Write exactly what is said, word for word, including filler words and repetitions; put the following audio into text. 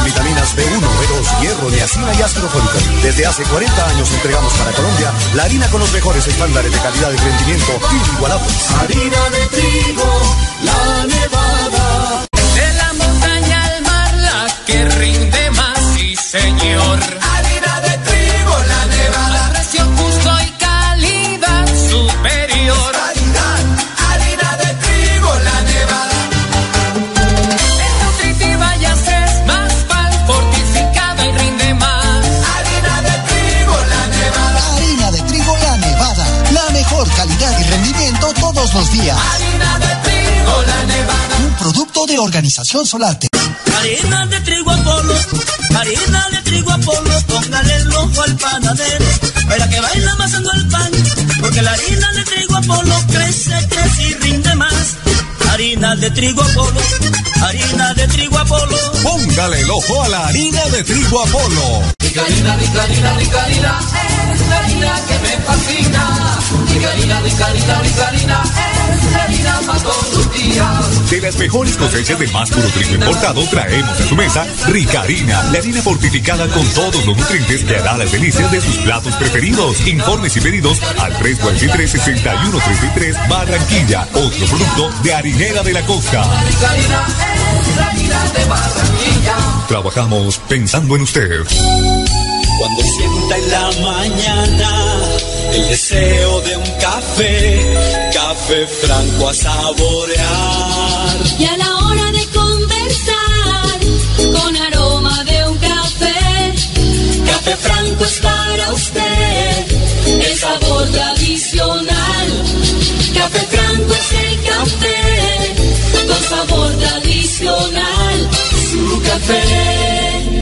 vitaminas B uno, B dos, hierro, niacina y ácido fólico. Desde hace cuarenta años entregamos para Colombia la harina con los mejores estándares de calidad y rendimiento inigualables. Harina de trigo, La Nevada. De la montaña al mar, la que rinde más, sí señor. Harina de trigo, La Nevada. A precio justo y calidad superior. Calidad, harina de trigo, La Nevada. Es nutritiva y haces más pan, fortificada y rinde más. Harina de trigo, La Nevada. Harina de trigo, La Nevada. La mejor calidad y rendimiento todos los días. Harina de trigo, La Nevada. Un producto de Organización Solarte. Harina de trigo Apolo, harina de trigo Apolo, póngale el ojo al panadero, para que vaya amasando el pan, porque la harina de trigo Apolo crece, crece y rinde más. Harina de trigo Apolo, harina de trigo Apolo. Póngale el ojo a la harina de trigo Apolo. Rica harina, rica harina, rica harina, es la harina que me fascina. Rica harina, rica harina, rica harina, es la harina para todos los días. De las mejores cosechas del más puro trigo importado, traemos a su mesa Rica Harina, la harina fortificada con todos los nutrientes que hará las delicias de sus platos preferidos. Informes y pedidos al tres cuatro tres, seis uno tres tres Barranquilla, otro producto de Harinera de la Costa. Rica harina, es la harina de Barranquilla. Trabajamos pensando en usted. Cuando sienta en la mañana el deseo de un café, café franco a saborear. Y a la hora de conversar, con aroma de un café, Café franco es para usted, el sabor tradicional. Café Franco es el café, con sabor tradicional. su café.